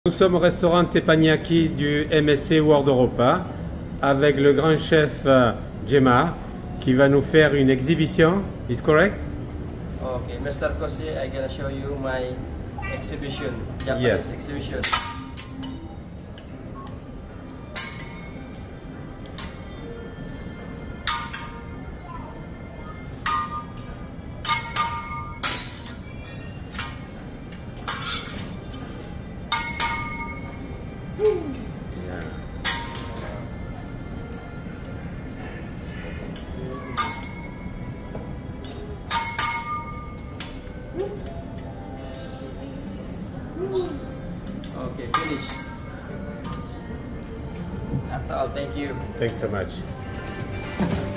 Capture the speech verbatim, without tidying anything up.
Nous sommes au restaurant Teppanyaki du M S C World Europa avec le grand chef Gemma qui va nous faire une exhibition. Is correct? Okay, Mister Kosi, I'm gonna show you my exhibition, Japanese Yes. exhibition. Yeah. Okay, finish. That's all, thank you. Thanks so much.